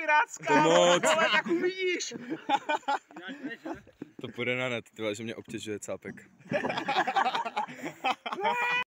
pirátská, moc. ale tak uvidíš. To půjde na net, tyhle, že mě obtěžuje cápek.